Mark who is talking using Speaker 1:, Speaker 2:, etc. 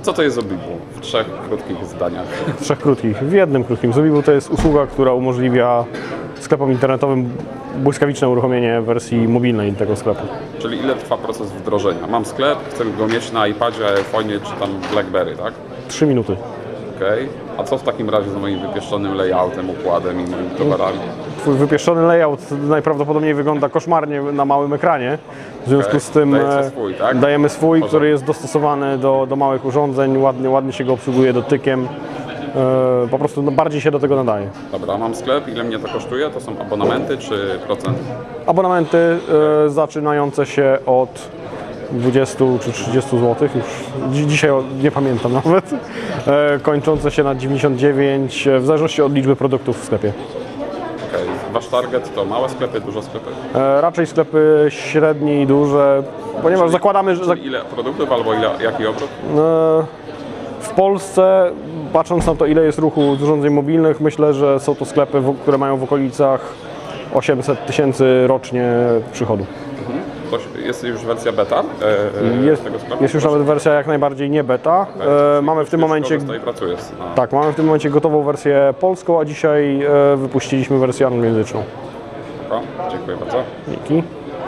Speaker 1: Co to jest Zobibu? W 3 krótkich zdaniach.
Speaker 2: W 3 krótkich. W jednym krótkim. Zobibu to jest usługa, która umożliwia sklepom internetowym błyskawiczne uruchomienie wersji mobilnej tego sklepu.
Speaker 1: Czyli ile trwa proces wdrożenia? Mam sklep, chcę go mieć na iPadzie, iPhone'ie czy tam BlackBerry, tak?
Speaker 2: 3 minuty.
Speaker 1: Okej. A co w takim razie z moim wypieszczonym layoutem, układem i moimi towarami?
Speaker 2: Twój wypieszczony layout najprawdopodobniej wygląda koszmarnie na małym ekranie. W związku z tym
Speaker 1: Dajecie swój, tak?
Speaker 2: dajemy swój,
Speaker 1: Może.
Speaker 2: który jest dostosowany do małych urządzeń, ładnie się go obsługuje dotykiem. Po prostu bardziej się do tego nadaje.
Speaker 1: Dobra, mam sklep, ile mnie to kosztuje? To są abonamenty czy procent?
Speaker 2: Abonamenty zaczynające się od 20 czy 30 zł, już dzisiaj nie pamiętam nawet, kończące się na 99, w zależności od liczby produktów w sklepie.
Speaker 1: Okej. Wasz target to małe sklepy, duże sklepy?
Speaker 2: Raczej sklepy średnie i duże, ponieważ zakładamy, że
Speaker 1: Czyli ile produktów albo jaki obrót?
Speaker 2: w Polsce, patrząc na to, ile jest ruchu z urządzeń mobilnych, myślę, że są to sklepy, które mają w okolicach 800 000 rocznie przychodu.
Speaker 1: To jest już wersja beta tego sklepu?
Speaker 2: Jest już nawet wersja jak najbardziej nie beta. Mamy w tym momencie tak, mamy w tym momencie gotową wersję polską, a dzisiaj wypuściliśmy wersję anglojęzyczną.
Speaker 1: Dobra, dziękuję bardzo.
Speaker 2: Dzięki.